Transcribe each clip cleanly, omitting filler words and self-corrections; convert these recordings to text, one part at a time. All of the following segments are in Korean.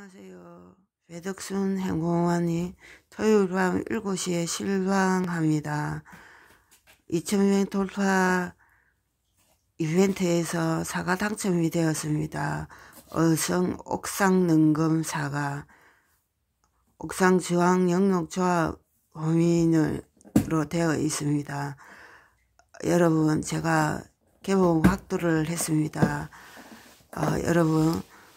안녕하세요. 배덕순 행공원이 토요일 밤 7시에 실방합니다. 2,000명 돌파 이벤트에서 사과 당첨이 되었습니다. 어성 옥상 능금 사과, 옥상 주황 영역 조합 범위로 되어 있습니다. 여러분, 제가 개봉 확도를 했습니다. 여러분,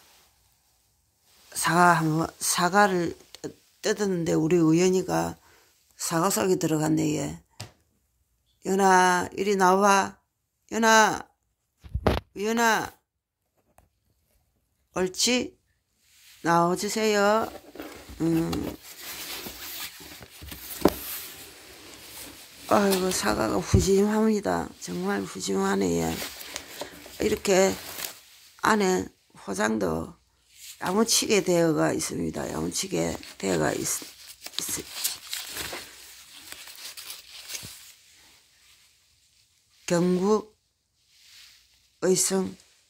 사과를 뜯었는데 우리 우연이가 사과 속에 들어갔네. 얘. 연아, 이리 나와. 연아, 옳지? 나와주세요. 아이고, 사과가 푸짐합니다. 정말 푸짐하네. 얘. 이렇게 안에 포장도 야무치게 되어가 있습니다. 야무치게 되어가 경북 의성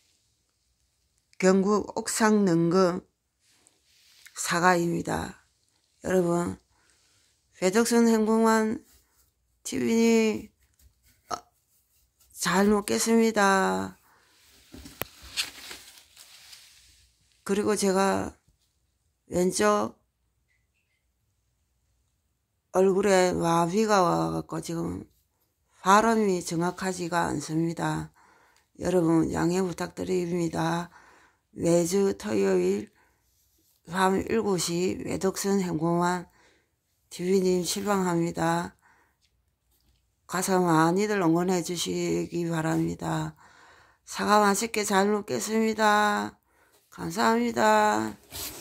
경북 옥상 능금 사과입니다. 여러분, 배덕순 행복만 TV니 잘 먹겠습니다. 그리고 제가 왼쪽 얼굴에 마비가 와갖고 지금 발음이 정확하지가 않습니다. 여러분 양해 부탁드립니다. 매주 토요일 밤 7시 배덕순 행복만 TV님 실방합니다. 가서 많이들 응원해 주시기 바랍니다. 사과 맛있게 잘 먹겠습니다. 감사합니다.